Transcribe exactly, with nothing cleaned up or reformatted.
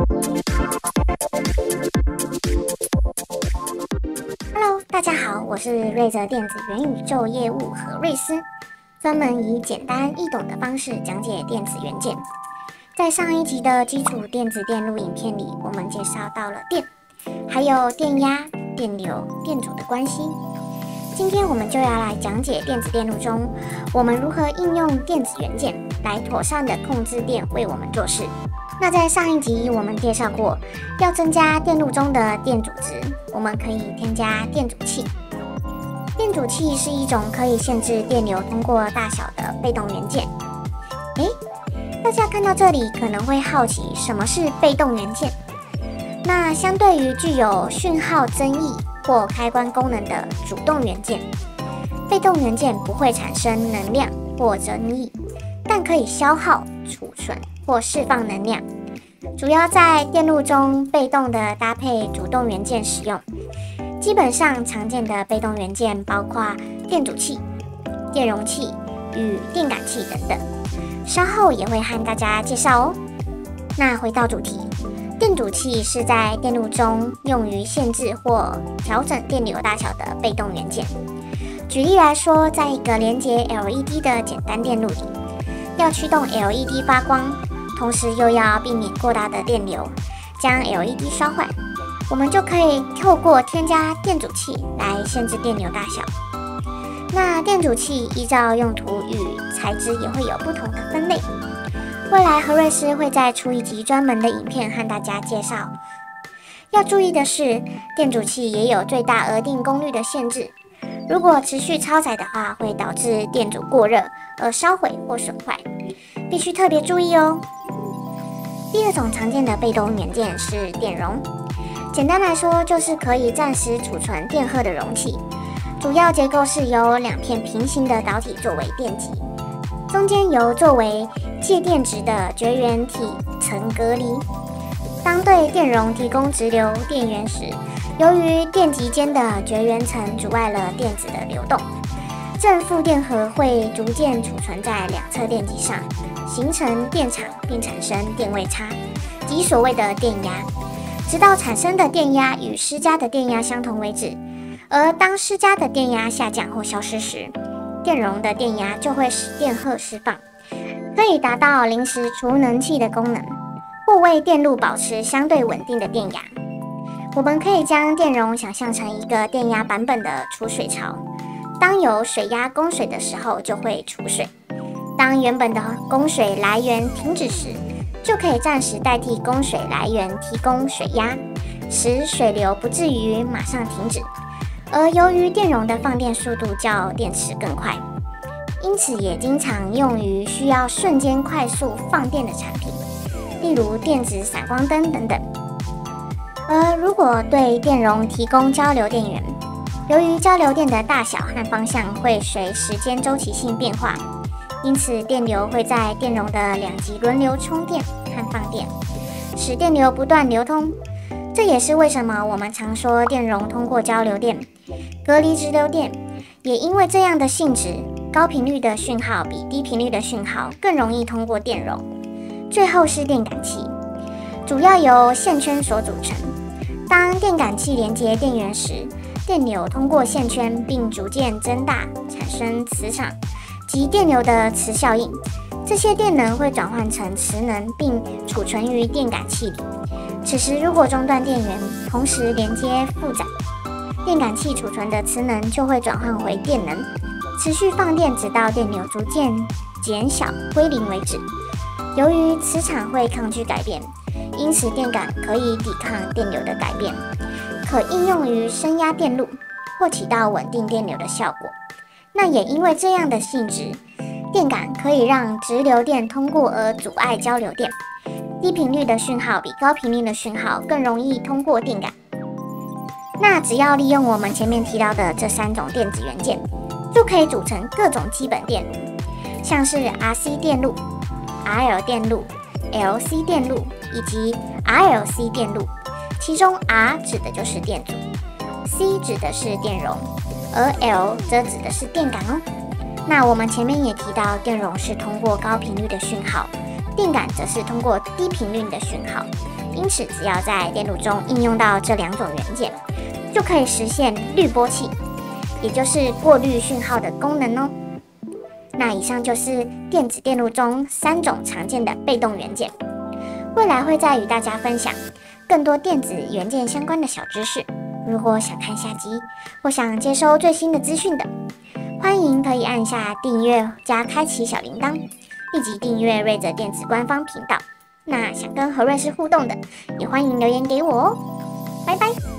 Hello， 大家好，我是瑞泽电子元宇宙业务何瑞斯，专门以简单易懂的方式讲解电子元件。在上一集的基础电子电路影片里，我们介绍到了电，还有电压、电流、电阻的关系。今天我们就要来讲解电子电路中，我们如何应用电子元件来妥善的控制电为我们做事。那在上一集我们介绍过，要增加电路中的电阻值，我们可以添加电阻器。电阻器是一种可以限制电流通过大小的被动元件。诶，大家看到这里可能会好奇，什么是被动元件？那相对于具有讯号增益或开关功能的主动元件，被动元件不会产生能量或增益，但可以消耗、储存或释放能量，主要在电路中被动的搭配主动元件使用。基本上常见的被动元件包括电阻器、电容器与电感器等等，稍后也会和大家介绍哦。那回到主题，电阻器是在电路中用于限制或调整电流大小的被动元件。举例来说，在一个连接 L E D 的简单电路里，要驱动 L E D 发光，同时又要避免过大的电流，将 L E D 烧坏，我们就可以透过添加电阻器来限制电流大小。那电阻器依照用途与材质也会有不同的分类，未来何瑞斯会再出一集专门的影片和大家介绍。要注意的是，电阻器也有最大额定功率的限制，如果持续超载的话，会导致电阻过热而烧毁或损坏，必须特别注意哦。第二种常见的被动元件是电容，简单来说就是可以暂时储存电荷的容器，主要结构是由两片平行的导体作为电极，中间由作为介电值的绝缘体层隔离。当对电容提供直流电源时，由于电极间的绝缘层阻碍了电子的流动，正负电荷会逐渐储存在两侧电极上，形成电场并产生电位差，即所谓的电压，直到产生的电压与施加的电压相同为止。而当施加的电压下降或消失时，电容的电压就会使电荷释放，可以达到临时储能器的功能，或为电路保持相对稳定的电压。我们可以将电容想象成一个电压版本的储水槽，当有水压供水的时候就会储水，当原本的供水来源停止时，就可以暂时代替供水来源提供水压，使水流不至于马上停止。而由于电容的放电速度较电池更快，因此也经常用于需要瞬间快速放电的产品，例如电子闪光灯等等。而如果对电容提供交流电源，由于交流电的大小和方向会随时间周期性变化，因此电流会在电容的两极轮流充电和放电，使电流不断流通。这也是为什么我们常说电容通过交流电，隔离直流电。也因为这样的性质，高频率的讯号比低频率的讯号更容易通过电容。最后是电感器，主要由线圈所组成。当电感器连接电源时，电流通过线圈并逐渐增大，产生磁场及电流的磁效应。这些电能会转换成磁能，并储存于电感器里。此时如果中断电源，同时连接负载，电感器储存的磁能就会转换回电能，持续放电直到电流逐渐减小归零为止。由于磁场会抗拒改变，因此电感可以抵抗电流的改变，可应用于升压电路或起到稳定电流的效果。那也因为这样的性质，电感可以让直流电通过而阻碍交流电。低频率的讯号比高频率的讯号更容易通过电感。那只要利用我们前面提到的这三种电子元件，就可以组成各种基本电路，像是 R C 电路、R L 电路、L C 电路以及 R L C 电路。其中 R 指的就是电阻， C 指的是电容，而 L 则指的是电感哦。那我们前面也提到，电容是通过高频率的讯号电感则是通过低频率的讯号。因此，只要在电路中应用到这两种元件，就可以实现滤波器，也就是过滤讯号的功能哦。那以上就是电子电路中三种常见的被动元件。未来会再与大家分享更多电子元件相关的小知识。如果想看下集或想接收最新的资讯的，欢迎可以按下订阅加开启小铃铛，立即订阅瑞泽电子官方频道。那想跟何瑞师互动的，也欢迎留言给我哦。拜拜。